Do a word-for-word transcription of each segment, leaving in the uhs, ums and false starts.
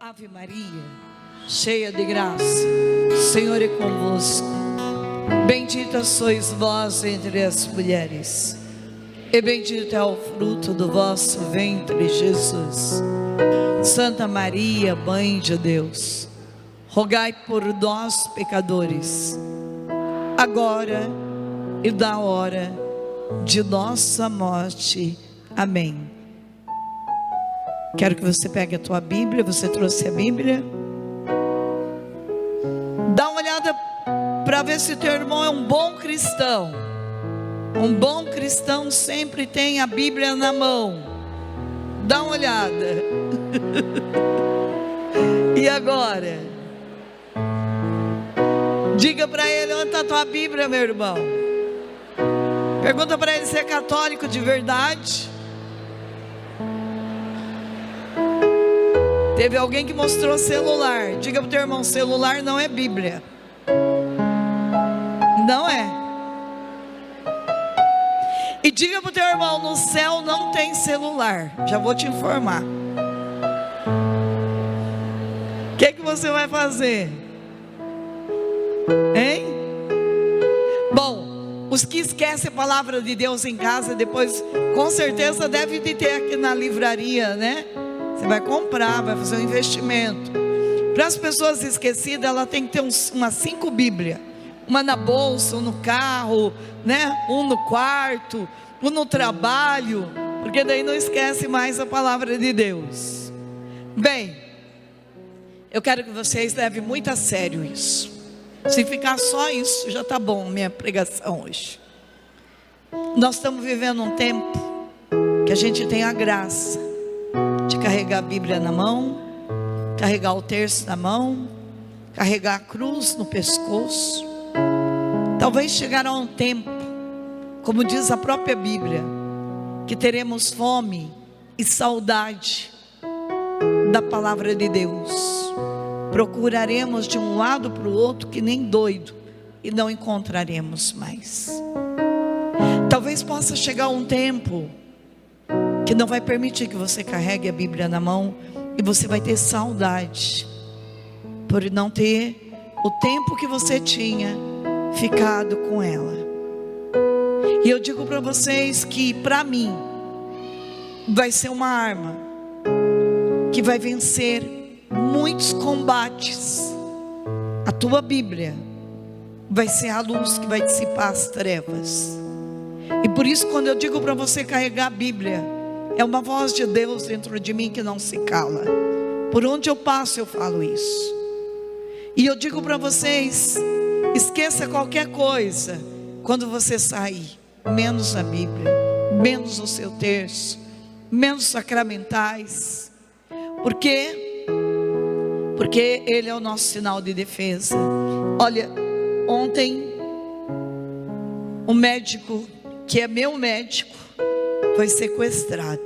Ave Maria, cheia de graça, o Senhor é convosco. Bendita sois vós entre as mulheres, e bendito é o fruto do vosso ventre, Jesus. Santa Maria, Mãe de Deus, rogai por nós, pecadores, agora e da hora de nossa morte. Amém. Quero que você pegue a tua Bíblia. Você trouxe a Bíblia? Dá uma olhada para ver se teu irmão é um bom cristão. Um bom cristão sempre tem a Bíblia na mão. Dá uma olhada. E agora? Diga para ele: onde está a tua Bíblia, meu irmão? Pergunta para ele se é católico de verdade. Teve alguém que mostrou celular. Diga para o teu irmão: celular não é Bíblia. Não é. E diga para o teu irmão: no céu não tem celular. Já vou te informar. O que, que você vai fazer? Hein? Bom, os que esquecem a palavra de Deus em casa, depois com certeza deve de ter aqui na livraria, né? Você vai comprar, vai fazer um investimento. Para as pessoas esquecidas, ela tem que ter uns, umas cinco Bíblias. Uma na bolsa, um no carro, né? Um no quarto, um no trabalho, porque daí não esquece mais a palavra de Deus. Bem, eu quero que vocês levem muito a sério isso. Se ficar só isso, já está bom minha pregação hoje. Nós estamos vivendo um tempo que a gente tem a graça de carregar a Bíblia na mão, carregar o terço na mão, carregar a cruz no pescoço. Talvez chegará um tempo, como diz a própria Bíblia, que teremos fome e saudade da palavra de Deus. Procuraremos de um lado para o outro que nem doido e não encontraremos mais. Talvez possa chegar um tempo que não vai permitir que você carregue a Bíblia na mão, e você vai ter saudade por não ter o tempo que você tinha ficado com ela. E eu digo para vocês que para mim vai ser uma arma que vai vencer muitos combates. A tua Bíblia vai ser a luz que vai dissipar as trevas. E por isso, quando eu digo para você carregar a Bíblia, é uma voz de Deus dentro de mim que não se cala. Por onde eu passo eu falo isso. E eu digo para vocês: esqueça qualquer coisa quando você sair, menos a Bíblia, menos o seu terço, menos sacramentais. Por quê? Porque ele é o nosso sinal de defesa. Olha, ontem o médico, que é meu médico, foi sequestrado.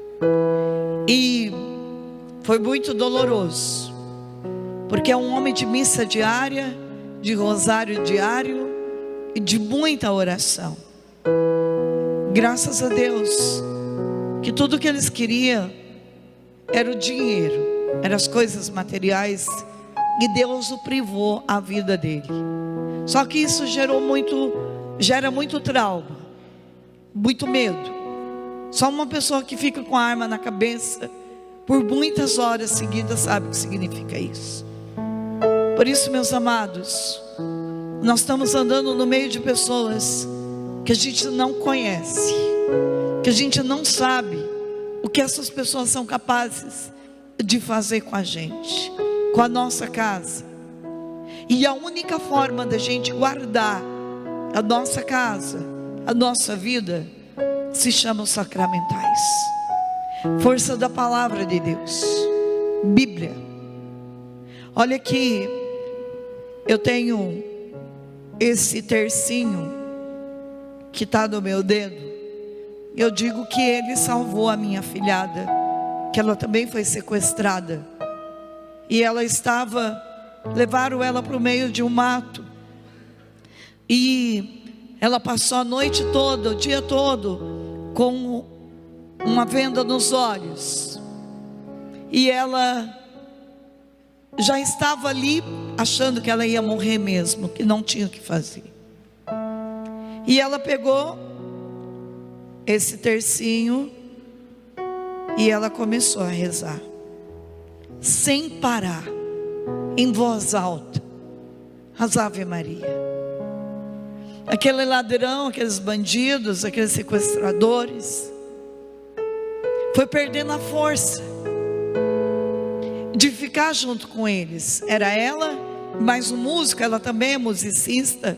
E foi muito doloroso, porque é um homem de missa diária, de rosário diário e de muita oração. Graças a Deus que tudo que eles queriam era o dinheiro, eram as coisas materiais, e Deus o privou a vida dele. Só que isso gerou muito, gera muito trauma, muito medo. Só uma pessoa que fica com a arma na cabeça por muitas horas seguidas sabe o que significa isso. Por isso, meus amados, nós estamos andando no meio de pessoas que a gente não conhece, que a gente não sabe o que essas pessoas são capazes de fazer com a gente, com a nossa casa. E a única forma da gente guardar a nossa casa, a nossa vida, se chama os sacramentais. Força da palavra de Deus, Bíblia. Olha aqui, eu tenho esse tercinho que está no meu dedo. Eu digo que ele salvou a minha filhada, que ela também foi sequestrada, e ela estava, levaram ela para o meio de um mato, e ela passou a noite toda, o dia todo, com uma venda nos olhos. E ela já estava ali achando que ela ia morrer mesmo, que não tinha o que fazer. E ela pegou esse tercinho e ela começou a rezar, sem parar, em voz alta, as Ave Maria. Aquele ladrão, aqueles bandidos, aqueles sequestradores, foi perdendo a força de ficar junto com eles. Era ela, mais um músico, ela também é musicista,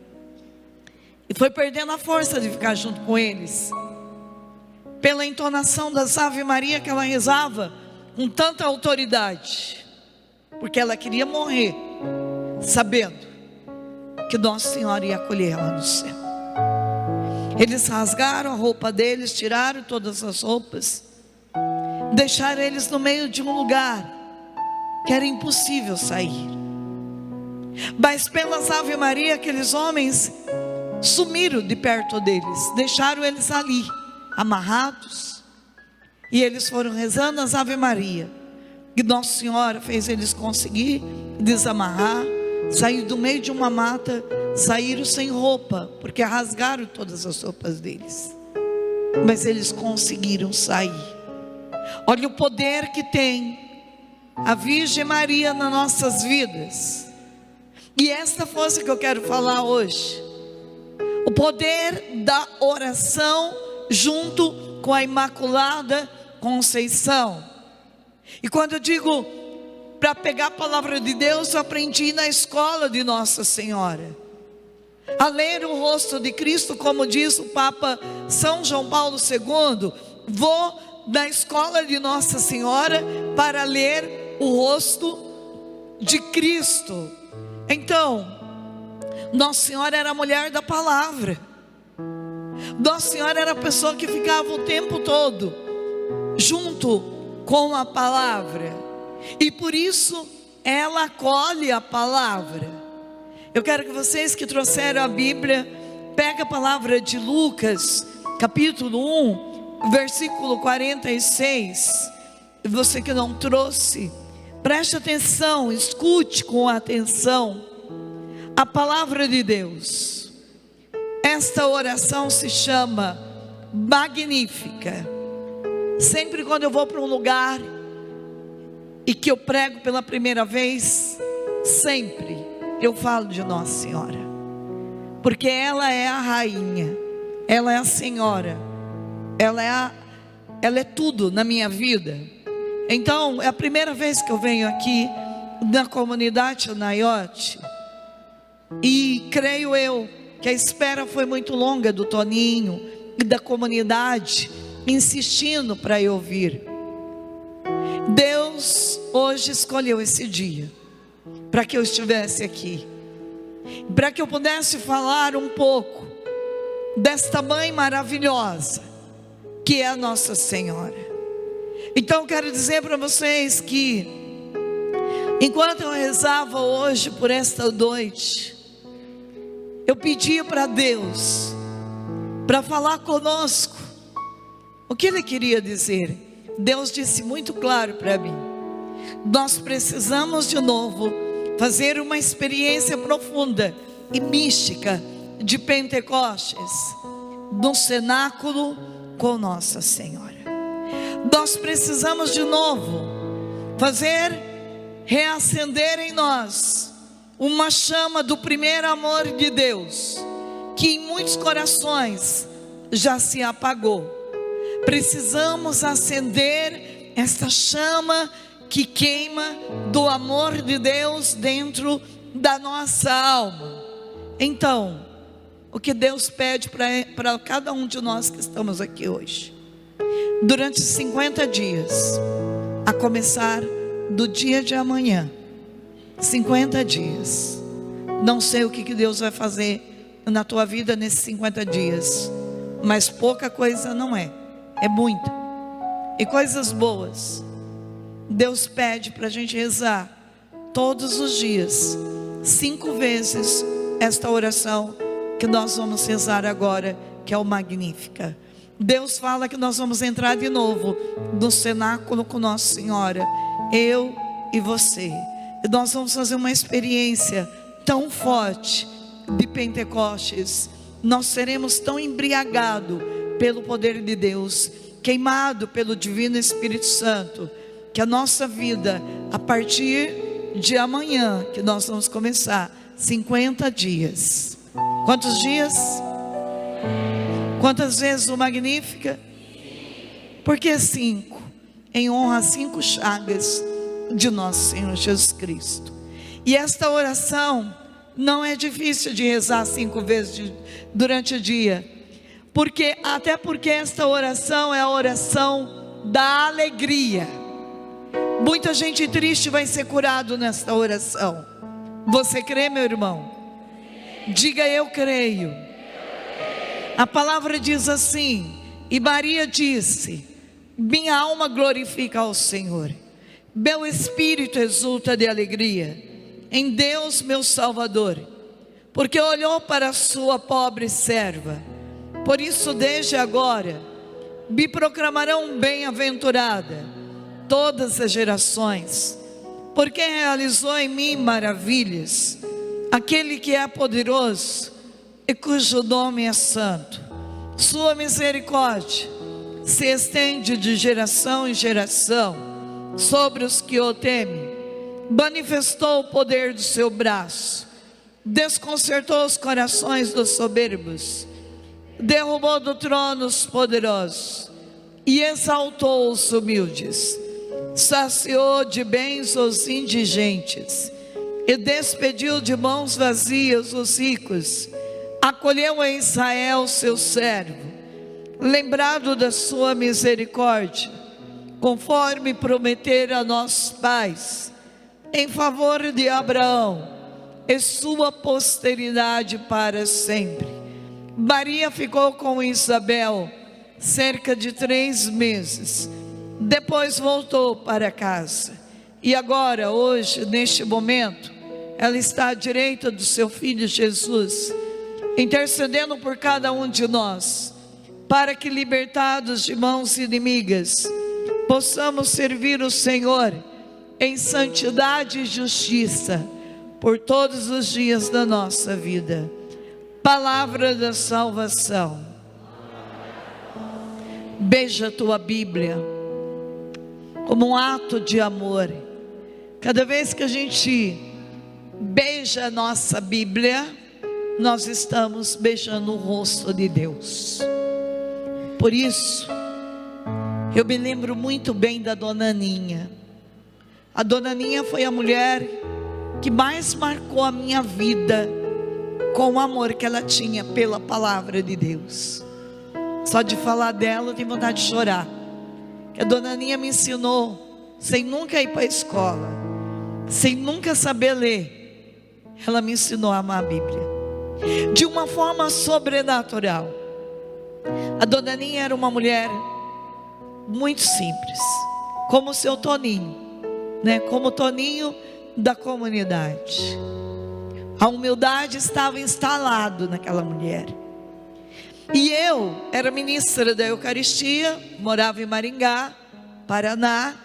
e foi perdendo a força de ficar junto com eles, pela entonação das Ave Maria que ela rezava com tanta autoridade, porque ela queria morrer sabendo que Nossa Senhora ia acolher ela no céu. Eles rasgaram a roupa deles, tiraram todas as roupas, deixaram eles no meio de um lugar que era impossível sair. Mas pelas Ave Maria, aqueles homens sumiram de perto deles, deixaram eles ali, amarrados, e eles foram rezando as Ave Maria, e Nossa Senhora fez eles conseguir desamarrar, sair do meio de uma mata, saíram sem roupa, porque rasgaram todas as roupas deles, mas eles conseguiram sair. Olha o poder que tem a Virgem Maria nas nossas vidas. E esta força que eu quero falar hoje, o poder da oração junto com a Imaculada Conceição. E quando eu digo para pegar a palavra de Deus, eu aprendi na escola de Nossa Senhora a ler o rosto de Cristo, como diz o Papa São João Paulo segundo. Vou na escola de Nossa Senhora para ler o rosto de Cristo. Então, Nossa Senhora era a mulher da palavra. Nossa Senhora era a pessoa que ficava o tempo todo junto com a palavra, e por isso ela acolhe a palavra. Eu quero que vocês que trouxeram a Bíblia, peguem a palavra de Lucas, capítulo um, versículo quarenta e seis. Você que não trouxe, preste atenção, escute com atenção a palavra de Deus. Esta oração se chama Magnífica. Sempre quando eu vou para um lugar e que eu prego pela primeira vez, sempre eu falo de Nossa Senhora, porque ela é a rainha, ela é a senhora, ela é, a, ela é tudo na minha vida. Então é a primeira vez que eu venho aqui na comunidade Anaiote, e creio eu que a espera foi muito longa do Toninho e da comunidade, insistindo para eu vir. Deus hoje escolheu esse dia para que eu estivesse aqui, para que eu pudesse falar um pouco desta mãe maravilhosa que é a Nossa Senhora. Então quero dizer para vocês que enquanto eu rezava hoje por esta noite, eu pedia para Deus para falar conosco o que Ele queria dizer. Deus disse muito claro para mim: nós precisamos de novo fazer uma experiência profunda e mística de Pentecostes no cenáculo com Nossa Senhora. Nós precisamos de novo fazer reacender em nós uma chama do primeiro amor de Deus, que em muitos corações já se apagou. Precisamos acender esta chama que queima do amor de Deus dentro da nossa alma. Então, o que Deus pede para cada um de nós que estamos aqui hoje, durante cinquenta dias, a começar do dia de amanhã, cinquenta dias, não sei o que, que Deus vai fazer na tua vida nesses cinquenta dias, mas pouca coisa não é, é muita, e coisas boas. Deus pede para a gente rezar todos os dias, cinco vezes, esta oração que nós vamos rezar agora, que é o Magnífica. Deus fala que nós vamos entrar de novo no cenáculo com Nossa Senhora, eu e você. E nós vamos fazer uma experiência tão forte de Pentecostes. Nós seremos tão embriagados pelo poder de Deus, queimado pelo divino Espírito Santo, que a nossa vida, a partir de amanhã, que nós vamos começar cinquenta dias. Quantos dias? Quantas vezes o Magnífica? Por que cinco? Em honra a cinco chagas de nosso Senhor Jesus Cristo. E esta oração não é difícil de rezar cinco vezes de, durante o dia, porque, até porque esta oração é a oração da alegria. Muita gente triste vai ser curado nesta oração. Você crê, meu irmão? Diga: eu creio. A palavra diz assim: e Maria disse: minha alma glorifica ao Senhor, meu espírito exulta de alegria em Deus meu Salvador, porque olhou para a sua pobre serva. Por isso desde agora me proclamarão bem-aventurada todas as gerações, porque realizou em mim maravilhas aquele que é poderoso e cujo nome é santo. Sua misericórdia se estende de geração em geração sobre os que o temem. Manifestou o poder do seu braço, desconcertou os corações dos soberbos, derrubou do trono os poderosos e exaltou os humildes. Saciou de bens os indigentes e despediu de mãos vazias os ricos. Acolheu a Israel seu servo, lembrado da sua misericórdia, conforme prometera a nossos pais, em favor de Abraão e sua posteridade para sempre. Maria ficou com Isabel cerca de três meses, depois voltou para casa, e agora, hoje, neste momento, ela está à direita do seu Filho Jesus, intercedendo por cada um de nós, para que, libertados de mãos inimigas, possamos servir o Senhor em santidade e justiça por todos os dias da nossa vida. Palavra da salvação. Beija a tua Bíblia como um ato de amor. Cada vez que a gente beija a nossa Bíblia, nós estamos beijando o rosto de Deus. Por isso, eu me lembro muito bem da Dona Aninha. A Dona Aninha foi a mulher que mais marcou a minha vida, com o amor que ela tinha pela palavra de Deus. Só de falar dela eu tenho vontade de chorar. Que a Dona Aninha me ensinou, sem nunca ir para a escola, sem nunca saber ler, ela me ensinou a amar a Bíblia de uma forma sobrenatural. A Dona Aninha era uma mulher muito simples, como o seu Toninho, né? Como o Toninho da comunidade. A humildade estava instalado naquela mulher. E eu era ministra da Eucaristia, morava em Maringá, Paraná,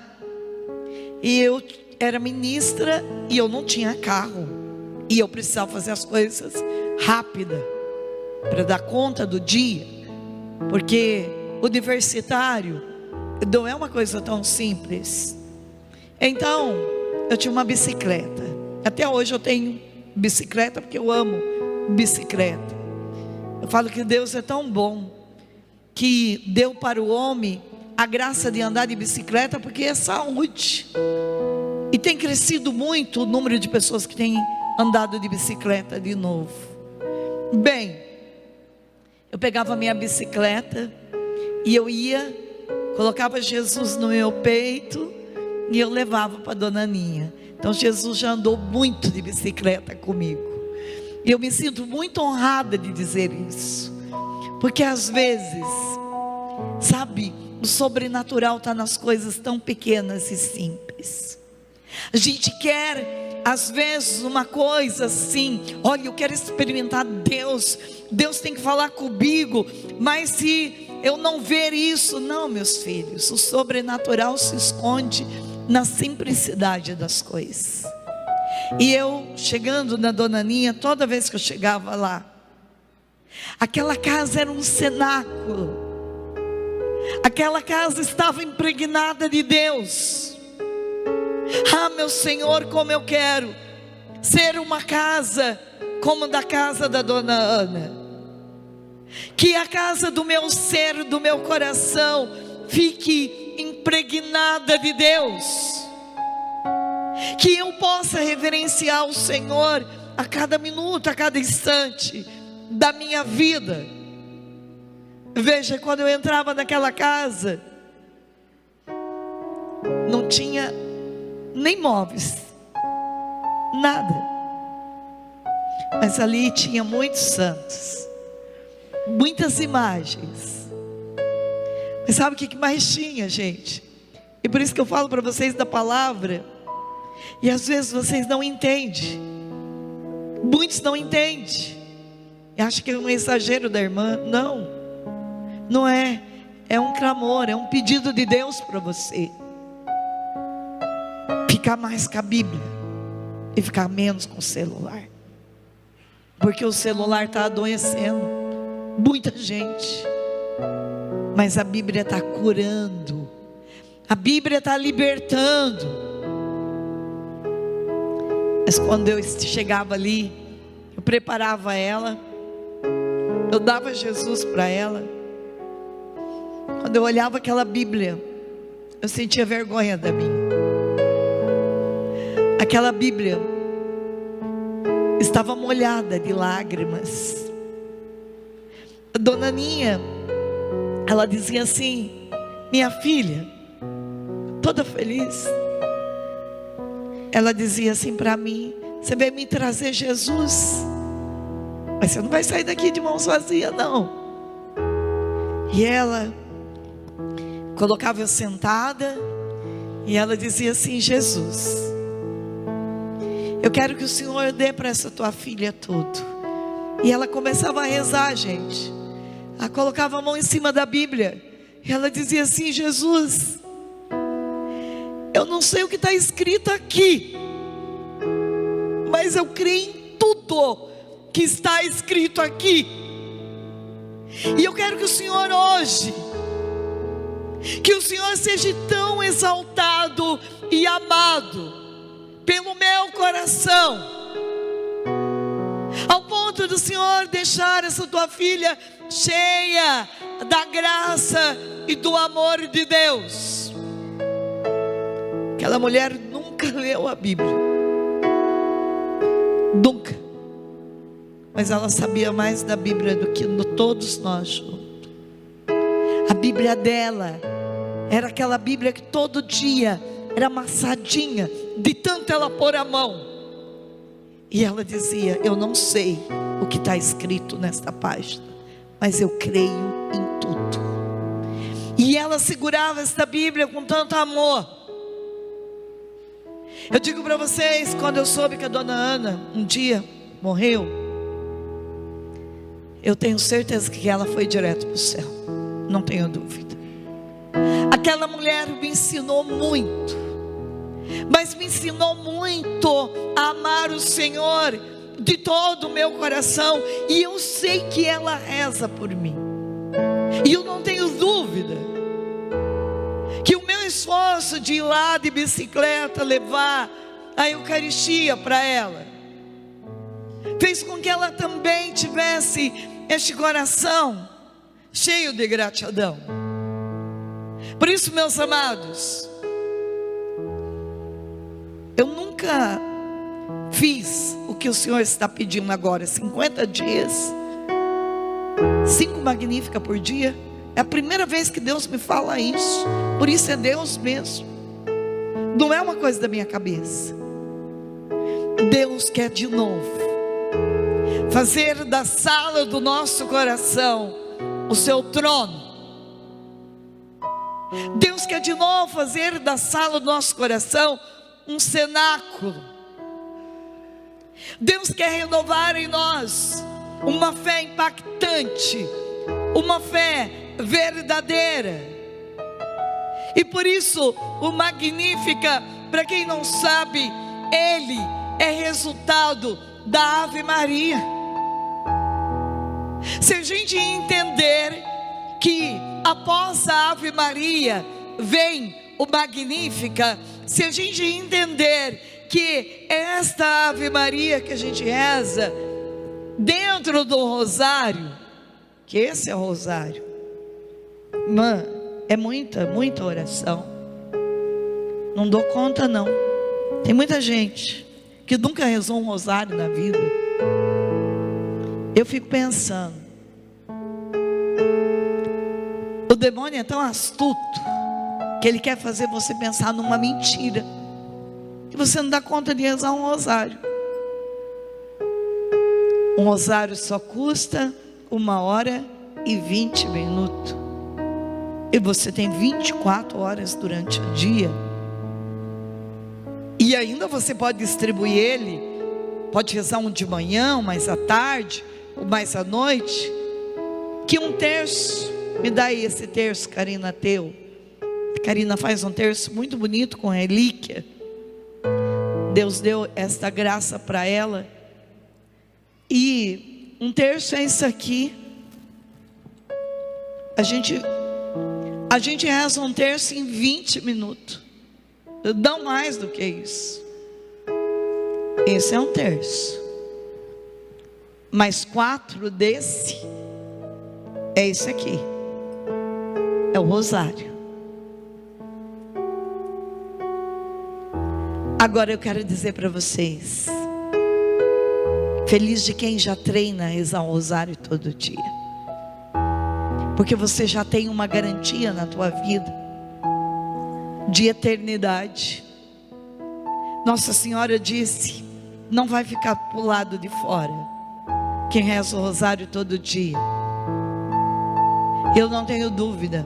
e eu era ministra e eu não tinha carro, e eu precisava fazer as coisas rápida para dar conta do dia, porque universitário não é uma coisa tão simples. Então eu tinha uma bicicleta. Até hoje eu tenho bicicleta, porque eu amo bicicleta. Eu falo que Deus é tão bom, que deu para o homem a graça de andar de bicicleta, porque é saúde. E tem crescido muito o número de pessoas que têm andado de bicicleta de novo. Bem, eu pegava a minha bicicleta e eu ia, colocava Jesus no meu peito e eu levava para a Dona Aninha. Então Jesus já andou muito de bicicleta comigo. E eu me sinto muito honrada de dizer isso, porque às vezes, sabe, o sobrenatural está nas coisas tão pequenas e simples. A gente quer, às vezes, uma coisa assim: olha, eu quero experimentar Deus, Deus tem que falar comigo, mas se eu não ver isso, não, meus filhos, o sobrenatural se esconde na simplicidade das coisas. E eu chegando na Dona Ninha, toda vez que eu chegava lá, aquela casa era um cenáculo. Aquela casa estava impregnada de Deus. Ah, meu Senhor, como eu quero ser uma casa como da casa da Dona Ana. Que a casa do meu ser, do meu coração, fique impregnada de Deus. Que eu possa reverenciar o Senhor a cada minuto, a cada instante da minha vida. Veja, quando eu entrava naquela casa, não tinha nem móveis, nada. Mas ali tinha muitos santos, muitas imagens. Mas sabe o que mais tinha, gente? E por isso que eu falo para vocês da palavra. E às vezes vocês não entendem. Muitos não entendem. E acham que é um exagero da irmã. Não, não é. É um clamor, é um pedido de Deus para você ficar mais com a Bíblia e ficar menos com o celular. Porque o celular está adoecendo muita gente. Mas a Bíblia está curando. A Bíblia está libertando. Mas quando eu chegava ali, eu preparava ela, eu dava Jesus para ela. Quando eu olhava aquela Bíblia, eu sentia vergonha da mim. Aquela Bíblia estava molhada de lágrimas. A Dona Ninha, ela dizia assim: minha filha, toda feliz, ela dizia assim para mim: você veio me trazer Jesus, mas você não vai sair daqui de mãos vazias não. E ela colocava eu sentada, e ela dizia assim: Jesus, eu quero que o Senhor dê para essa tua filha tudo. E ela começava a rezar, gente. Ela colocava a mão em cima da Bíblia, e ela dizia assim: Jesus, eu não sei o que está escrito aqui, mas eu creio em tudo que está escrito aqui. E eu quero que o Senhor hoje, que o Senhor seja tão exaltado e amado pelo meu coração, ao ponto do Senhor deixar essa tua filha cheia da graça e do amor de Deus. Aquela mulher nunca leu a Bíblia, nunca, mas ela sabia mais da Bíblia do que todos nós juntos. A Bíblia dela era aquela Bíblia que todo dia era amassadinha, de tanto ela pôr a mão. E ela dizia: eu não sei o que está escrito nesta página, mas eu creio em tudo. E ela segurava esta Bíblia com tanto amor. Eu digo para vocês, quando eu soube que a Dona Ana um dia morreu, eu tenho certeza que ela foi direto para o céu, não tenho dúvida. Aquela mulher me ensinou muito, mas me ensinou muito a amar o Senhor de todo o meu coração. E eu sei que ela reza por mim, e eu não tenho dúvida que o meu esforço de ir lá de bicicleta levar a Eucaristia para ela fez com que ela também tivesse este coração cheio de gratidão. Por isso, meus amados, eu nunca fiz o que o Senhor está pedindo agora, cinquenta dias, cinco magníficas por dia. É a primeira vez que Deus me fala isso. Por isso é Deus mesmo, não é uma coisa da minha cabeça. Deus quer de novo fazer da sala do nosso coração o seu trono. Deus quer de novo fazer da sala do nosso coração um cenáculo. Deus quer renovar em nós uma fé impactante, uma fé verdadeira. E por isso o Magnífica, para quem não sabe, ele é resultado da Ave Maria. Se a gente entender que após a Ave Maria vem o Magnífica, se a gente entender que esta Ave Maria que a gente reza dentro do rosário, que esse é o rosário, mãe, é muita, muita oração. Não dou conta não. Tem muita gente que nunca rezou um rosário na vida. Eu fico pensando, o demônio é tão astuto que ele quer fazer você pensar numa mentira, que você não dá conta de rezar um rosário. Um rosário só custa uma hora e vinte minutos, e você tem vinte e quatro horas durante o dia, e ainda você pode distribuir ele, pode rezar um de manhã, um mais à tarde, ou mais à noite, que um terço, me dá aí esse terço, Karina, teu. Karina faz um terço muito bonito com relíquia. Deus deu esta graça para ela. E um terço é isso aqui. A gente, a gente reza um terço em vinte minutos. Não mais do que isso. Esse é um terço. Mais quatro desse é esse aqui. É o rosário. Agora eu quero dizer para vocês, feliz de quem já treina a rezar o rosário todo dia, porque você já tem uma garantia na tua vida de eternidade. Nossa Senhora disse: não vai ficar pro lado de fora quem reza o rosário todo dia. Eu não tenho dúvida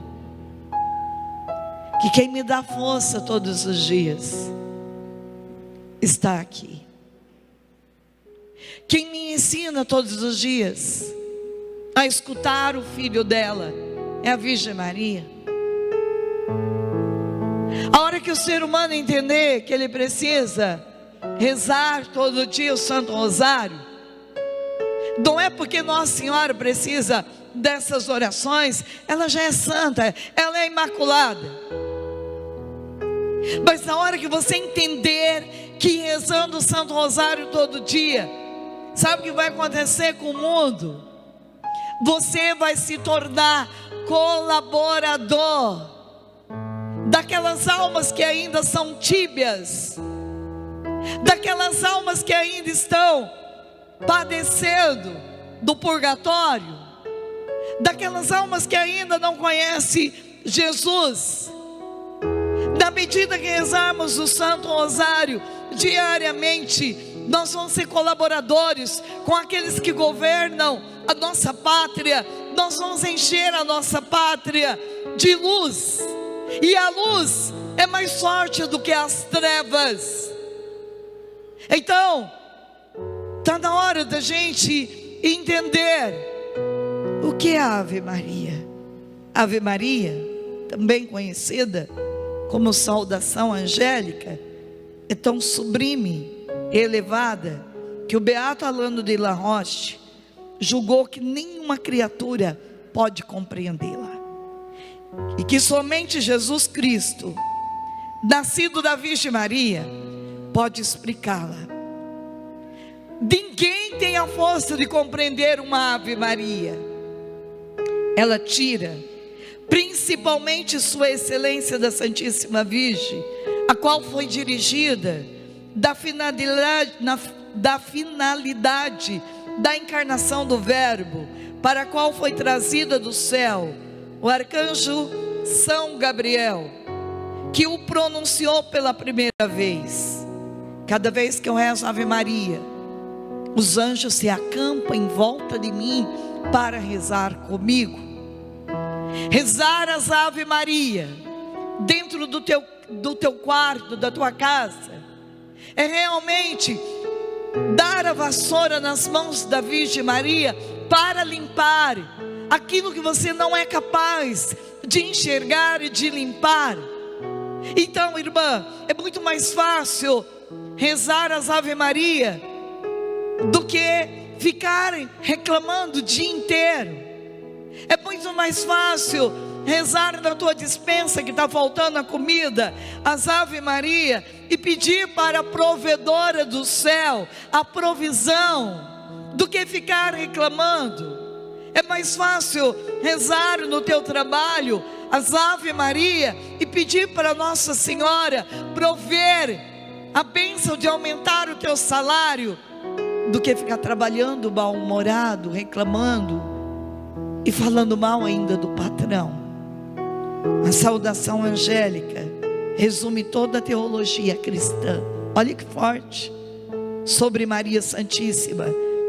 que quem me dá força todos os dias está aqui. Quem me ensina todos os dias a escutar o Filho dela é a Virgem Maria. A hora que o ser humano entender que ele precisa rezar todo dia o Santo Rosário, não é porque Nossa Senhora precisa dessas orações, ela já é santa, ela é imaculada. Mas na hora que você entender que rezando o Santo Rosário todo dia, sabe o que vai acontecer com o mundo? Você vai se tornar colaborador daquelas almas que ainda são tíbias, daquelas almas que ainda estão padecendo do purgatório, daquelas almas que ainda não conhecem Jesus. Na medida que rezarmos o Santo Rosário diariamente, nós vamos ser colaboradores com aqueles que governam a nossa pátria. Nós vamos encher a nossa pátria de luz, e a luz é mais forte do que as trevas. Então está na hora da gente entender o que é a Ave Maria. Ave Maria, também conhecida como saudação angélica, é tão sublime e elevada que o beato Alano de La Roche julgou que nenhuma criatura pode compreendê-la, e que somente Jesus Cristo, nascido da Virgem Maria, pode explicá-la. Ninguém tem a força de compreender uma Ave Maria. Ela tira principalmente sua excelência da Santíssima Virgem, a qual foi dirigida da finalidade, na, da finalidade da encarnação do Verbo, para a qual foi trazida do céu o arcanjo São Gabriel, que o pronunciou pela primeira vez. Cada vez que eu rezo Ave Maria, os anjos se acampam em volta de mim para rezar comigo. Rezar as Ave Maria dentro do teu, do teu quarto, da tua casa, é realmente dar a vassoura nas mãos da Virgem Maria para limpar aquilo que você não é capaz de enxergar e de limpar. Então, irmã, é muito mais fácil rezar as Ave Maria do que ficar reclamando o dia inteiro. É muito mais fácil rezar na tua despensa que está faltando a comida, as Ave Maria, e pedir para a provedora do céu a provisão, do que ficar reclamando. É mais fácil rezar no teu trabalho as Ave Maria e pedir para Nossa Senhora prover a bênção de aumentar o teu salário, do que ficar trabalhando mal-humorado, reclamando e falando mal ainda do patrão. A saudação angélica resume toda a teologia cristã. Olha que forte, sobre Maria Santíssima.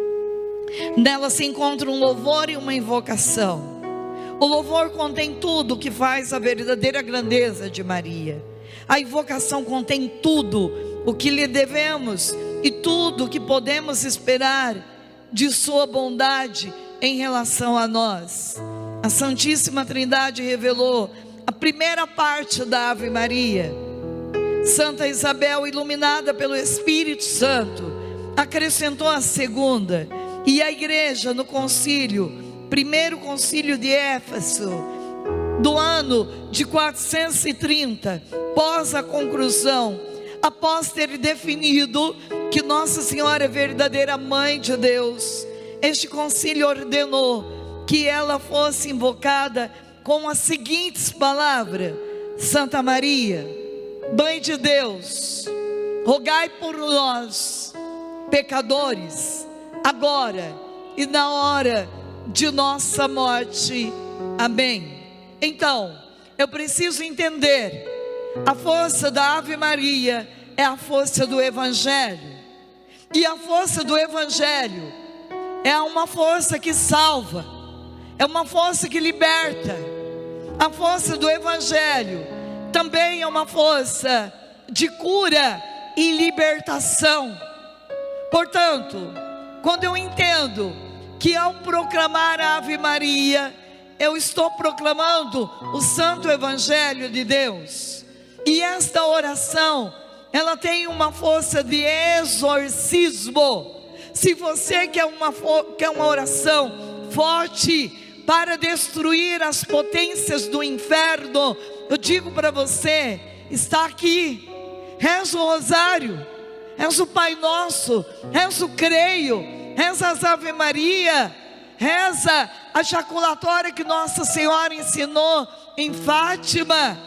Nela se encontra um louvor e uma invocação. O louvor contém tudo que faz a verdadeira grandeza de Maria. A invocação contém tudo o que lhe devemos e tudo o que podemos esperar de sua bondade em relação a nós. A Santíssima Trindade revelou a primeira parte da Ave Maria. Santa Isabel, iluminada pelo Espírito Santo, acrescentou a segunda. E a igreja no concílio, primeiro concílio de Éfeso, do ano de quatrocentos e trinta, pós a conclusão, após ter definido que Nossa Senhora é verdadeira Mãe de Deus, este concílio ordenou que ela fosse invocada com as seguintes palavras: Santa Maria, Mãe de Deus, rogai por nós, pecadores, agora e na hora de nossa morte. Amém. Então, eu preciso entender, a força da Ave Maria é a força do Evangelho. E a força do Evangelho é uma força que salva, é uma força que liberta. A força do Evangelho também é uma força de cura e libertação. Portanto, quando eu entendo que ao proclamar a Ave Maria, eu estou proclamando o Santo Evangelho de Deus. E esta oração, ela tem uma força de exorcismo. Se você quer uma, quer uma oração forte para destruir as potências do inferno, eu digo para você, está aqui. Reza o rosário, reza o Pai Nosso, reza o Creio, reza as Ave Maria, reza a jaculatória que Nossa Senhora ensinou em Fátima,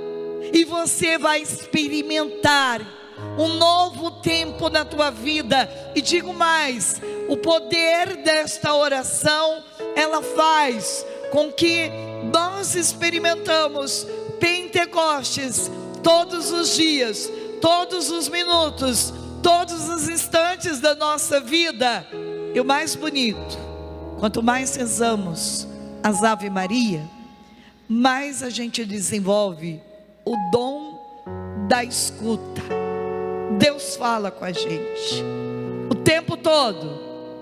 e você vai experimentar um novo tempo na tua vida. E digo mais, o poder desta oração, ela faz com que nós experimentamos Pentecostes todos os dias, todos os minutos, todos os instantes da nossa vida. E o mais bonito, quanto mais rezamos as Ave Maria, mais a gente desenvolve o dom da escuta. Deus fala com a gente o tempo todo.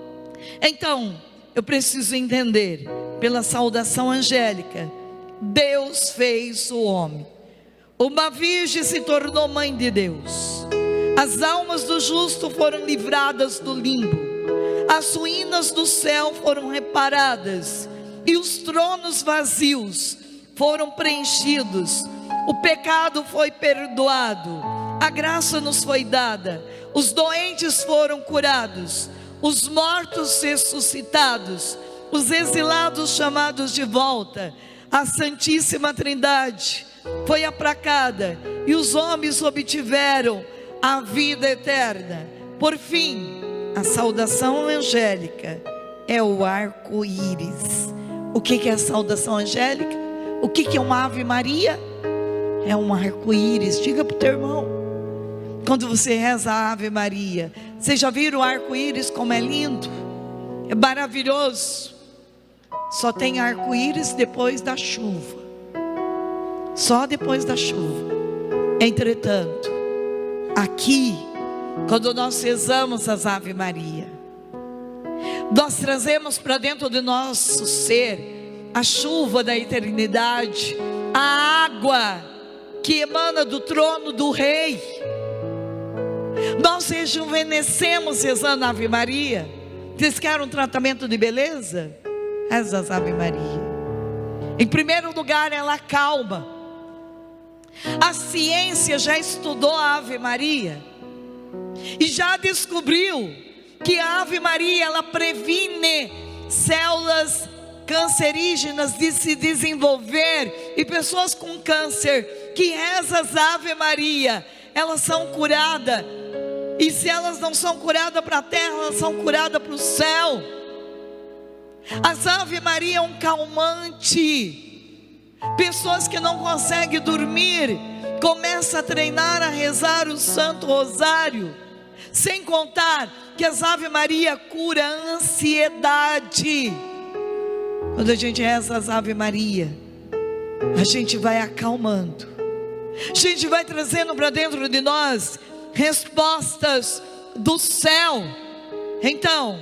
Então, eu preciso entender, pela saudação angélica, Deus fez o homem. Uma virgem se tornou mãe de Deus. As almas do justo foram livradas do limbo. As ruínas do céu foram reparadas. E os tronos vazios foram preenchidos. O pecado foi perdoado. A graça nos foi dada. Os doentes foram curados. Os mortos ressuscitados. Os exilados chamados de volta. A Santíssima Trindade foi aplacada e os homens obtiveram a vida eterna. Por fim, a saudação angélica é o arco-íris. O que é a saudação angélica? O que é uma Ave Maria? É um arco-íris. Diga para o teu irmão, quando você reza a Ave Maria, vocês já viram o arco-íris como é lindo? É maravilhoso. Só tem arco-íris depois da chuva. Só depois da chuva. Entretanto, aqui, quando nós rezamos as Ave Maria, nós trazemos para dentro do nosso ser a chuva da eternidade, a água que emana do trono do Rei. Nós rejuvenescemos rezando a Ave Maria. Vocês querem um tratamento de beleza? Reza as Ave Maria. Em primeiro lugar, ela acalma. A ciência já estudou a Ave Maria e já descobriu que a Ave Maria, ela previne células cancerígenas de se desenvolver, e pessoas com câncer que rezam as Ave Maria, elas são curadas. E se elas não são curadas para a terra, elas são curadas para o céu. As Ave Maria é um calmante. Pessoas que não conseguem dormir, começam a treinar a rezar o Santo Rosário. Sem contar que as Ave Maria cura a ansiedade. Quando a gente reza as Ave Maria, a gente vai acalmando, a gente vai trazendo para dentro de nós respostas do céu. Então,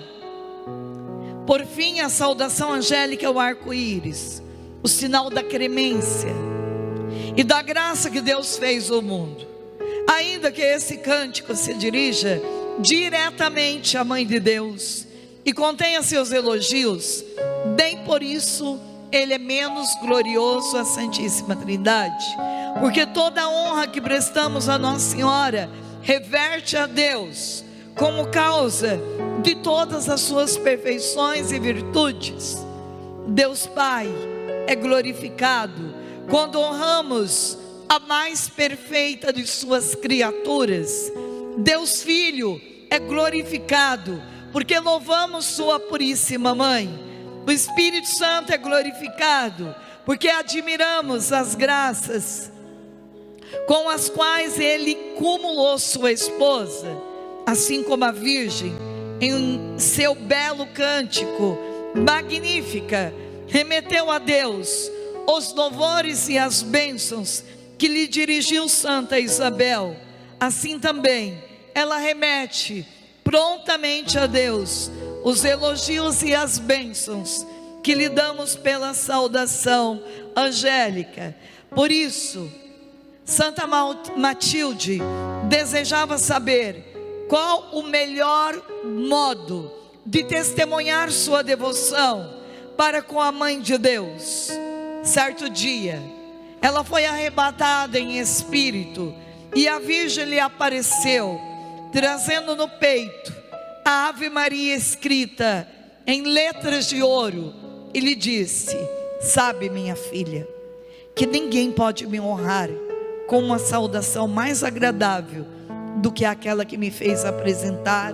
por fim, a saudação angélica é o arco-íris, o sinal da clemência e da graça que Deus fez ao mundo. Ainda que esse cântico se dirija diretamente à Mãe de Deus e contenha seus elogios, bem por isso ele é menos glorioso à Santíssima Trindade, porque toda a honra que prestamos a Nossa Senhora reverte a Deus como causa de todas as suas perfeições e virtudes. Deus Pai é glorificado quando honramos a mais perfeita de suas criaturas. Deus Filho é glorificado porque louvamos sua puríssima Mãe. O Espírito Santo é glorificado porque admiramos as graças com as quais ele cumulou sua esposa, assim como a Virgem, em seu belo cântico, magnífica, remeteu a Deus os louvores e as bênçãos que lhe dirigiu Santa Isabel. Assim também ela remete prontamente a Deus os elogios e as bênçãos que lhe damos pela saudação angélica. Por isso, Santa Matilde desejava saber qual o melhor modo de testemunhar sua devoção para com a Mãe de Deus. Certo dia, ela foi arrebatada em espírito e a Virgem lhe apareceu, trazendo no peito a Ave Maria escrita em letras de ouro, e lhe disse: sabe, minha filha, que ninguém pode me honrar com uma saudação mais agradável do que aquela que me fez apresentar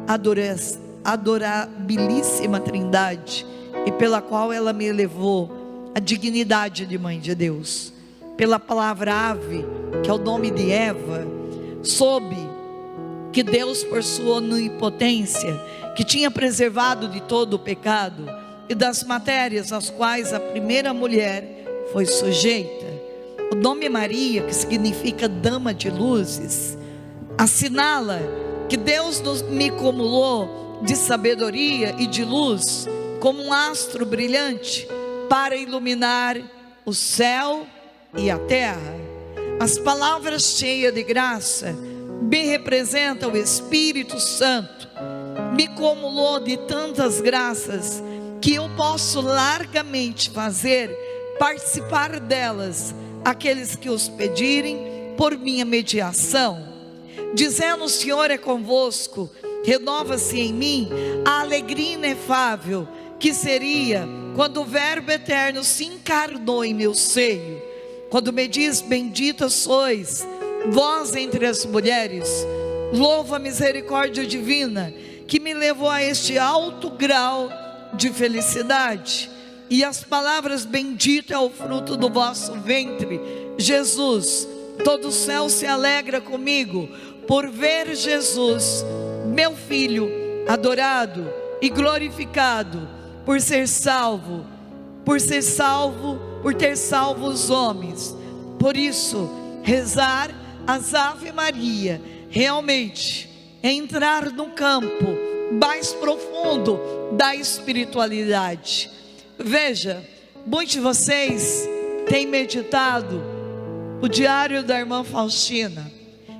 a adorabilíssima Trindade, e pela qual ela me elevou a dignidade de Mãe de Deus. Pela palavra ave, que é o nome de Eva, soube que Deus, por sua onipotência, que tinha preservado de todo o pecado e das matérias às quais a primeira mulher foi sujeita. O nome Maria, que significa dama de luzes, assinala que Deus nos, me cumulou de sabedoria e de luz, como um astro brilhante, para iluminar o céu e a terra. As palavras cheias de graça me representam o Espírito Santo, me cumulou de tantas graças que eu posso largamente fazer participar delas aqueles que os pedirem por minha mediação. Dizendo: o Senhor é convosco, renova-se em mim a alegria inefável que seria quando o Verbo eterno se encarnou em meu seio. Quando me diz: bendita sois vós entre as mulheres, louvo a misericórdia divina que me levou a este alto grau de felicidade. E as palavras: bendito é o fruto do vosso ventre, Jesus. Todo o céu se alegra comigo por ver Jesus, meu filho adorado e glorificado, por ser salvo, por ser salvo, por ter salvo os homens. Por isso, rezar as Ave Maria realmente é entrar no campo mais profundo da espiritualidade. Veja, muitos de vocês têm meditado o diário da irmã Faustina,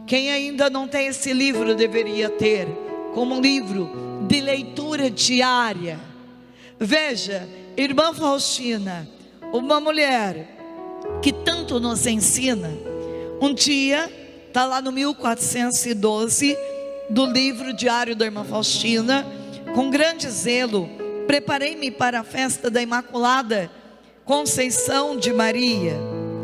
Quem ainda não tem esse livro deveria ter, como um livro de leitura diária. Veja, irmã Faustina, uma mulher que tanto nos ensina, um dia, está lá no mil quatrocentos e doze, do livro Diário da irmã Faustina, com grande zelo, preparei-me para a festa da Imaculada Conceição de Maria.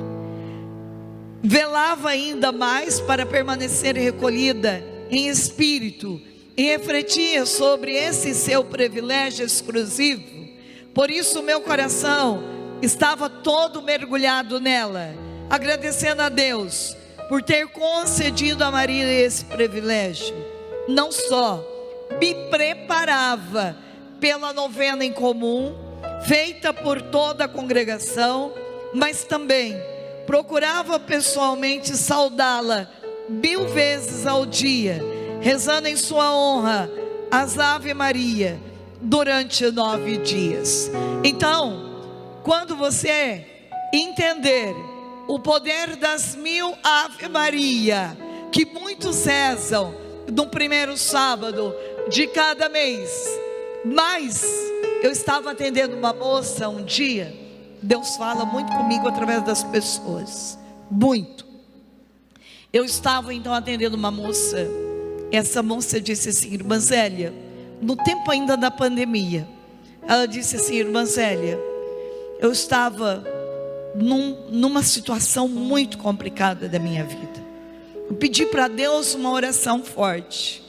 Velava ainda mais para permanecer recolhida em espírito e refletia sobre esse seu privilégio exclusivo. Por isso meu coração estava todo mergulhado nela, agradecendo a Deus por ter concedido a Maria esse privilégio. Não só me preparava pela novena em comum, feita por toda a congregação, mas também procurava pessoalmente saudá-la mil vezes ao dia, rezando em sua honra as Ave Maria durante nove dias. Então, quando você entender o poder das mil Ave Maria, que muitos rezam no primeiro sábado de cada mês, mas eu estava atendendo uma moça um dia. Deus fala muito comigo através das pessoas, muito. Eu estava então atendendo uma moça. Essa moça disse assim: irmã Zélia, no tempo ainda da pandemia, ela disse assim: irmã Zélia, eu estava num, numa situação muito complicada da minha vida. Eu pedi para Deus uma oração forte,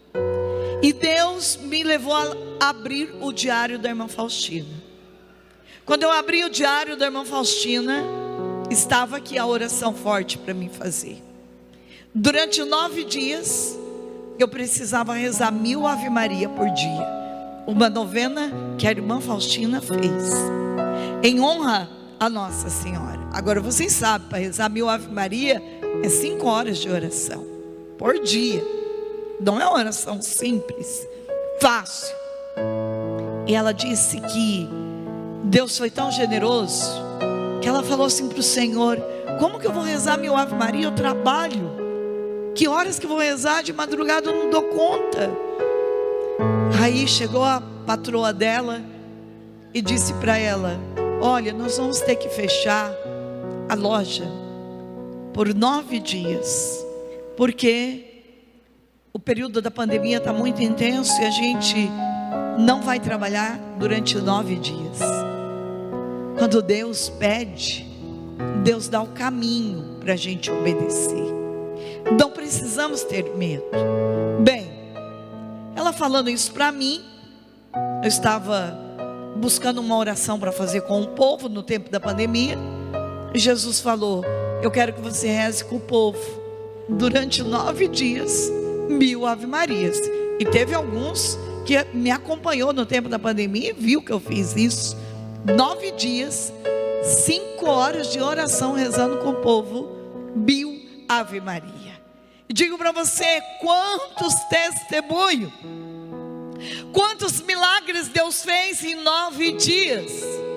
e Deus me levou a abrir o diário da irmã Faustina. Quando eu abri o diário da irmã Faustina, estava aqui a oração forte para mim fazer. Durante nove dias, eu precisava rezar mil Ave Maria por dia. Uma novena que a irmã Faustina fez, em honra a Nossa Senhora. Agora vocês sabem, para rezar mil Ave Maria, é cinco horas de oração por dia. Não é uma oração simples, fácil. E ela disse que Deus foi tão generoso, que ela falou assim para o Senhor: como que eu vou rezar mil Ave Maria? Eu trabalho. Que horas que eu vou rezar? De madrugada eu não dou conta. Aí chegou a patroa dela e disse para ela: olha, nós vamos ter que fechar a loja por nove dias, porque o período da pandemia está muito intenso e a gente não vai trabalhar durante nove dias. Quando Deus pede, Deus dá o caminho para a gente obedecer. Não precisamos ter medo. Bem, ela falando isso para mim, eu estava buscando uma oração para fazer com o povo no tempo da pandemia. E Jesus falou: eu quero que você reze com o povo durante nove dias, mil Ave Marias. E teve alguns que me acompanhou no tempo da pandemia e viu que eu fiz isso. Nove dias, cinco horas de oração rezando com o povo, mil Ave Maria. E digo para você, quantos testemunhos, quantos milagres Deus fez em nove dias.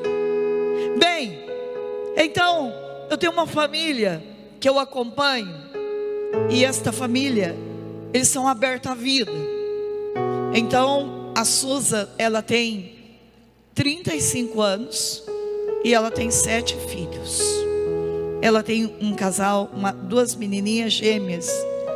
Bem, então eu tenho uma família que eu acompanho, e esta família, eles são abertos à vida. Então a Suza, ela tem trinta e cinco anos e ela tem sete filhos. Ela tem um casal, uma, duas menininhas gêmeas.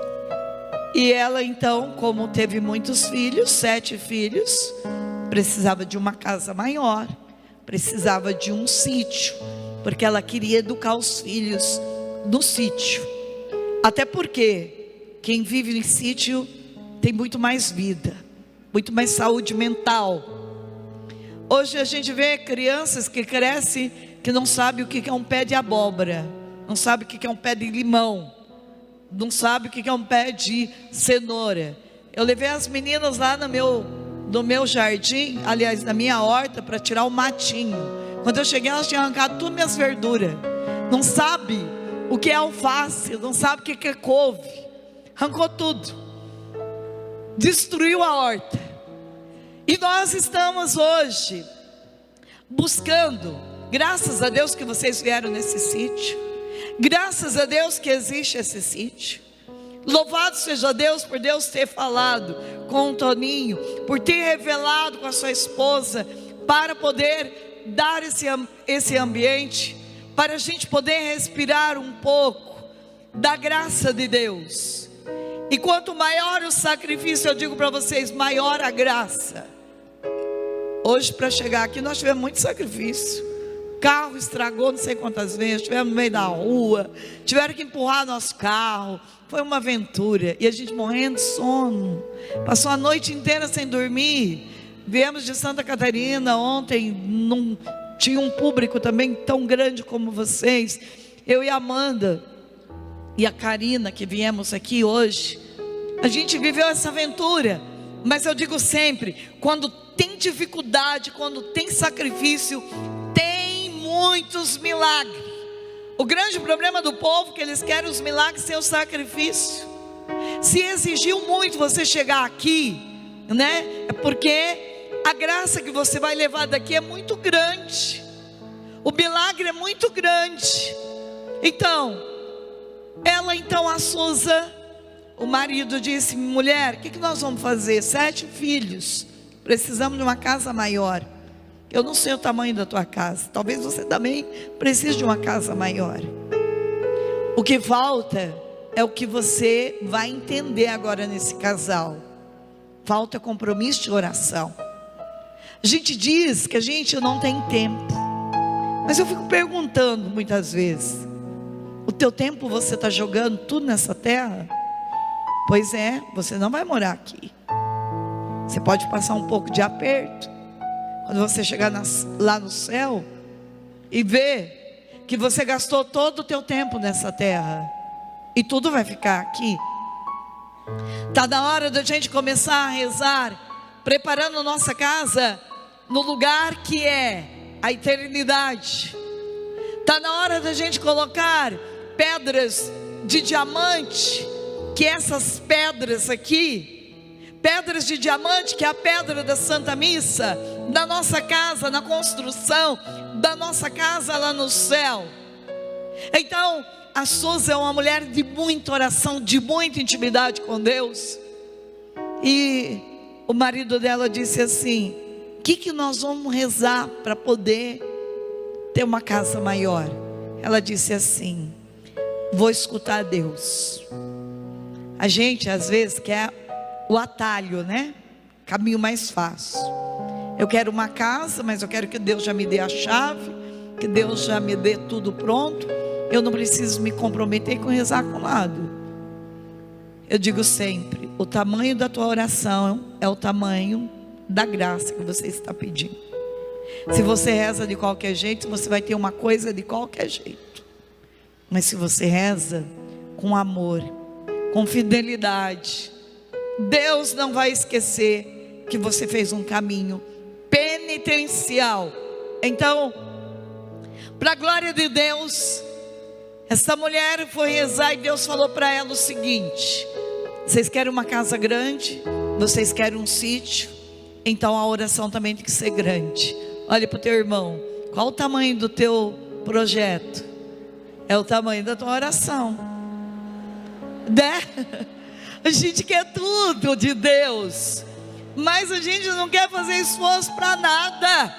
E ela então, como teve muitos filhos, sete filhos, precisava de uma casa maior, precisava de um sítio, porque ela queria educar os filhos no sítio. Até porque quem vive em sítio tem muito mais vida, muito mais saúde mental. Hoje a gente vê crianças que crescem, que não sabem o que é um pé de abóbora, não sabem o que é um pé de limão, não sabem o que é um pé de cenoura. Eu levei as meninas lá no meu, no meu jardim, aliás, na minha horta, para tirar o matinho. Quando eu cheguei, elas tinham arrancado todas minhas verduras. Não sabe o que é alface, não sabe o que é couve. Arrancou tudo, destruiu a horta. E nós estamos hoje buscando, graças a Deus que vocês vieram nesse sítio, graças a Deus que existe esse sítio, Louvado seja Deus por Deus ter falado com o Toninho, por ter revelado com a sua esposa, para poder dar esse, esse ambiente, para a gente poder respirar um pouco da graça de Deus. E quanto maior o sacrifício, eu digo para vocês, maior a graça. Hoje, para chegar aqui, nós tivemos muito sacrifício. Carro estragou não sei quantas vezes, estivemos no meio da rua, tiveram que empurrar nosso carro. Foi uma aventura, e a gente morrendo de sono, passou a noite inteira sem dormir. Viemos de Santa Catarina ontem, não tinha um público também tão grande como vocês. Eu e a Amanda e a Karina, que viemos aqui hoje, a gente viveu essa aventura. Mas eu digo sempre, quando tem dificuldade, quando tem sacrifício, tem muitos milagres. O grande problema do povo é que eles querem os milagres sem o sacrifício. Se exigiu muito você chegar aqui, né? É porque a graça que você vai levar daqui é muito grande. O milagre é muito grande. Então, ela então, a Suza, o marido disse: mulher, o que, que nós vamos fazer? Sete filhos, precisamos de uma casa maior. Eu não sei o tamanho da tua casa, talvez você também precise de uma casa maior. O que falta é o que você vai entender agora nesse casal. Falta compromisso de oração. A gente diz que a gente não tem tempo, mas eu fico perguntando muitas vezes: o teu tempo você está jogando tudo nessa terra? Pois é, você não vai morar aqui. Você pode passar um pouco de aperto quando você chegar nas, lá no céu e ver que você gastou todo o teu tempo nessa terra e tudo vai ficar aqui. Está na hora da gente começar a rezar, preparando nossa casa no lugar que é a eternidade. Está na hora da gente colocar pedras de diamante, que essas pedras aqui, pedras de diamante, que é a pedra da Santa Missa, da nossa casa, na construção da nossa casa lá no céu. Então, a Suza é uma mulher de muita oração, de muita intimidade com Deus. E o marido dela disse assim: o que, que nós vamos rezar para poder ter uma casa maior? Ela disse assim: vou escutar Deus. A gente às vezes quer o atalho, né? Caminho mais fácil. Eu quero uma casa, mas eu quero que Deus já me dê a chave, que Deus já me dê tudo pronto. Eu não preciso me comprometer com rezar com lado. Eu digo sempre: o tamanho da tua oração é o tamanho da graça que você está pedindo. Se você reza de qualquer jeito, você vai ter uma coisa de qualquer jeito. Mas se você reza com amor, com fidelidade, Deus não vai esquecer que você fez um caminho penitencial. Então, para a glória de Deus, essa mulher foi rezar e Deus falou para ela o seguinte: vocês querem uma casa grande? Vocês querem um sítio? Então a oração também tem que ser grande. Olha para o teu irmão: qual o tamanho do teu projeto? É o tamanho da tua oração, né? A gente quer tudo de Deus, mas a gente não quer fazer esforço para nada.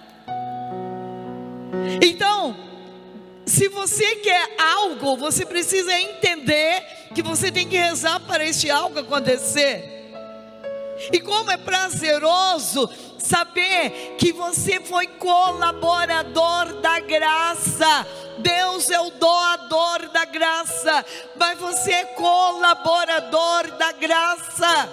Então, se você quer algo, você precisa entender que você tem que rezar para este algo acontecer. E como é prazeroso saber que você foi colaborador da graça. Deus é o doador da graça, mas você é colaborador da graça.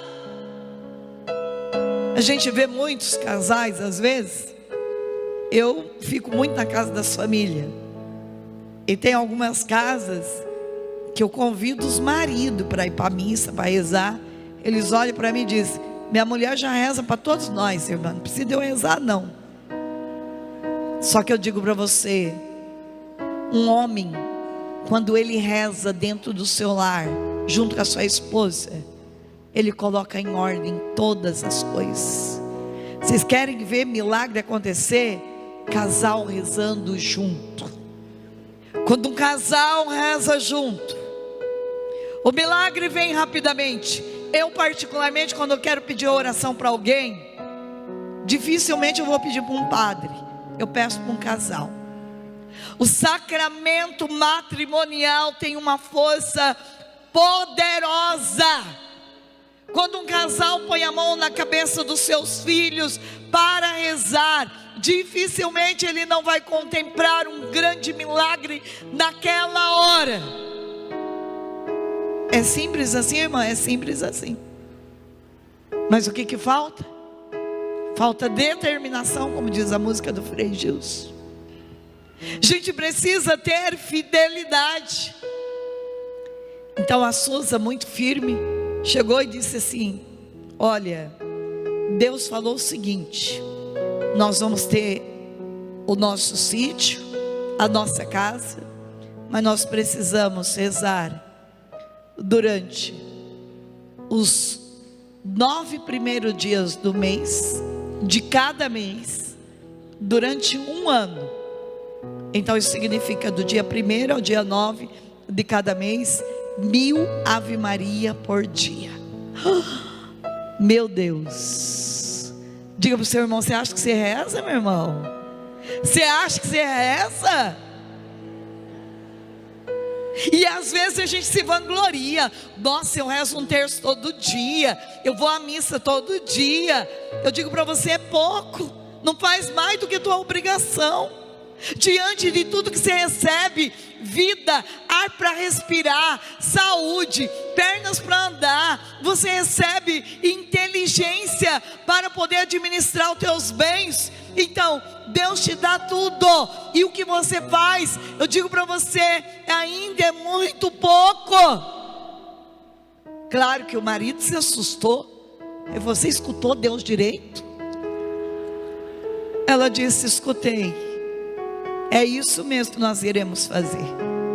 A gente vê muitos casais, às vezes, eu fico muito na casa das famílias, e tem algumas casas que eu convido os maridos para ir para a missa, para rezar. Eles olham para mim e dizem: minha mulher já reza para todos nós, irmã, não precisa de eu rezar não. Só que eu digo para você, um homem, quando ele reza dentro do seu lar, junto com a sua esposa, ele coloca em ordem todas as coisas. Vocês querem ver milagre acontecer? Casal rezando junto. Quando um casal reza junto, O milagre vem rapidamente. Eu particularmente, quando eu quero pedir oração para alguém, dificilmente eu vou pedir para um padre, eu peço para um casal. O sacramento matrimonial tem uma força poderosa. Quando um casal põe a mão na cabeça dos seus filhos para rezar, dificilmente ele não vai contemplar um grande milagre naquela hora. É simples assim, irmã? É simples assim. Mas o que que falta? Falta determinação, como diz a música do Frei Gilson. A gente precisa ter fidelidade. Então a Suza, muito firme, chegou e disse assim: olha, Deus falou o seguinte: nós vamos ter o nosso sítio, a nossa casa, mas nós precisamos rezar durante os nove primeiros dias do mês, de cada mês, durante um ano. Então isso significa do dia primeiro ao dia nove de cada mês, mil Ave Maria por dia. Meu Deus. Diga para o seu irmão: você acha que você reza, meu irmão? Você acha que você reza? E às vezes a gente se vangloria: nossa, eu rezo um terço todo dia, eu vou à missa todo dia. Eu digo para você: é pouco, não faz mais do que tua obrigação. Diante de tudo que você recebe, vida, ar para respirar, saúde, pernas para andar, você recebe inteligência para poder administrar os teus bens. Então Deus te dá tudo, e o que você faz, eu digo para você, ainda é muito pouco. Claro que o marido se assustou. E você escutou Deus direito? Ela disse: escutei. É isso mesmo que nós iremos fazer.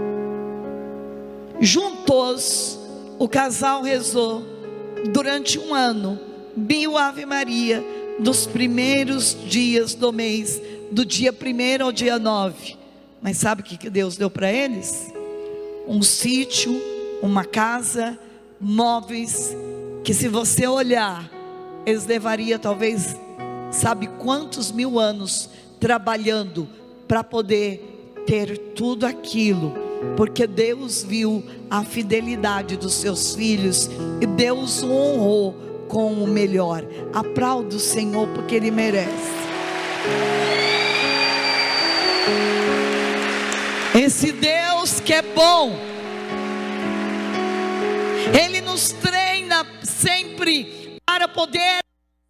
Juntos, o casal rezou durante um ano mil Ave Maria, dos primeiros dias do mês, do dia primeiro ao dia nove. Mas sabe o que Deus deu para eles? Um sítio, uma casa, móveis, que se você olhar, eles levariam talvez, sabe quantos mil anos trabalhando para poder ter tudo aquilo, porque Deus viu a fidelidade dos seus filhos, e Deus o honrou com o melhor. Aplauda o Senhor, porque Ele merece. Esse Deus que é bom, Ele nos treina sempre para poder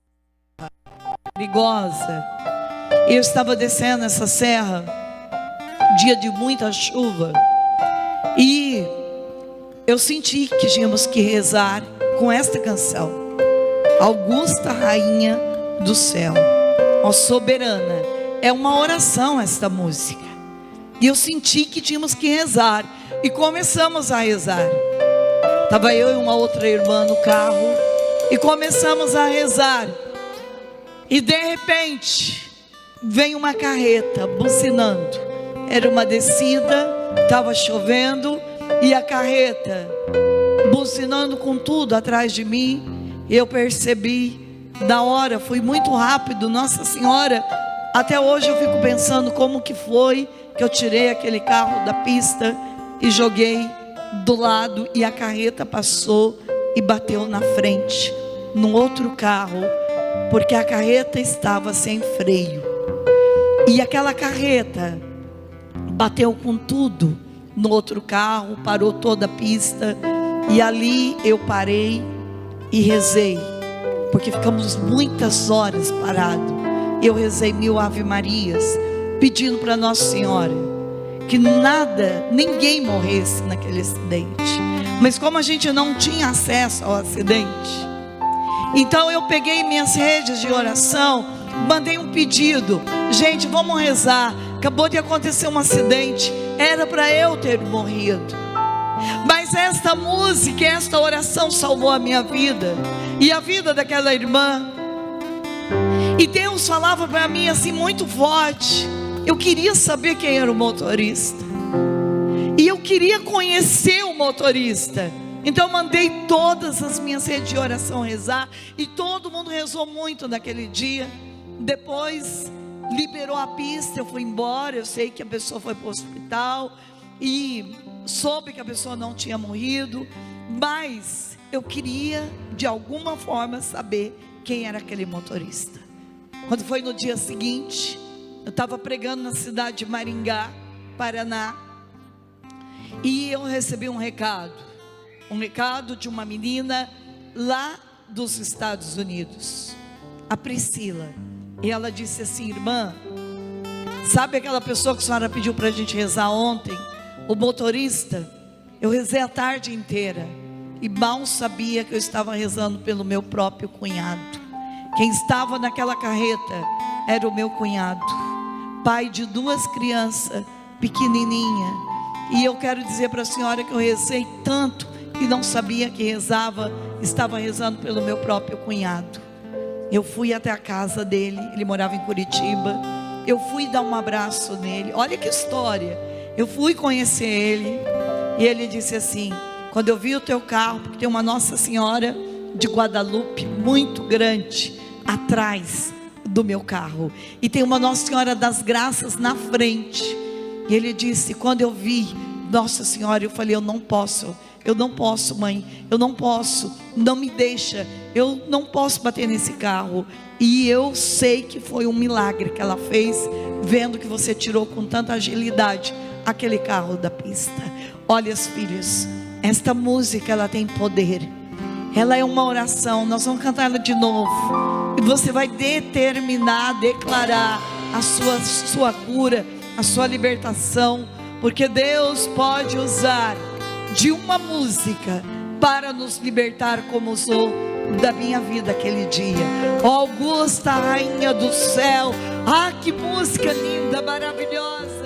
perigosa. Eu estava descendo essa serra, dia de muita chuva, e eu senti que tínhamos que rezar com esta canção: Augusta Rainha do Céu, ó soberana. É uma oração esta música, e eu senti que tínhamos que rezar, e começamos a rezar. Estava eu e uma outra irmã no carro, e começamos a rezar, e de repente vem uma carreta buzinando. Era uma descida, estava chovendo, e a carreta buzinando com tudo atrás de mim. Eu percebi, na hora, foi muito rápido, Nossa Senhora. Até hoje eu fico pensando como que foi que eu tirei aquele carro da pista e joguei do lado, e a carreta passou e bateu na frente, num outro carro, porque a carreta estava sem freio. E aquela carreta bateu com tudo no outro carro, parou toda a pista. E ali eu parei e rezei, porque ficamos muitas horas parados. Eu rezei mil Ave Marias, pedindo para Nossa Senhora que nada, ninguém morresse naquele acidente. Mas como a gente não tinha acesso ao acidente, então eu peguei minhas redes de oração, mandei um pedido: gente, vamos rezar, acabou de acontecer um acidente, era para eu ter morrido, mas esta música, esta oração salvou a minha vida e a vida daquela irmã. E Deus falava para mim assim muito forte. Eu queria saber quem era o motorista, e eu queria conhecer o motorista. Então eu mandei todas as minhas redes de oração rezar, e todo mundo rezou muito naquele dia. Depois liberou a pista, eu fui embora. Eu sei que a pessoa foi para o hospital e soube que a pessoa não tinha morrido, mas eu queria de alguma forma saber quem era aquele motorista. Quando foi no dia seguinte, eu estava pregando na cidade de Maringá, Paraná, e eu recebi um recado. Um recado de uma menina lá dos Estados Unidos, a Priscila. E ela disse assim: irmã, sabe aquela pessoa que a senhora pediu para a gente rezar ontem? O motorista, eu rezei a tarde inteira e mal sabia que eu estava rezando pelo meu próprio cunhado. Quem estava naquela carreta era o meu cunhado, pai de duas crianças pequenininha. E eu quero dizer para a senhora que eu rezei tanto e não sabia que rezava, estava rezando pelo meu próprio cunhado. Eu fui até a casa dele, ele morava em Curitiba. Eu fui dar um abraço nele. Olha que história. Eu fui conhecer ele, e ele disse assim: quando eu vi o teu carro, porque tem uma Nossa Senhora de Guadalupe muito grande atrás do meu carro, e tem uma Nossa Senhora das Graças na frente. E ele disse: quando eu vi Nossa Senhora, eu falei: eu não posso, eu não posso, mãe, eu não posso, não me deixa, eu não posso bater nesse carro. E eu sei que foi um milagre que ela fez, vendo que você tirou com tanta agilidade aquele carro da pista. Olha, os filhos, esta música, ela tem poder, ela é uma oração. Nós vamos cantar ela de novo, e você vai determinar, declarar a sua, sua cura, a sua libertação, porque Deus pode usar de uma música para nos libertar, como usou da minha vida aquele dia. Ó Augusta, rainha do céu, ah, que música linda, maravilhosa.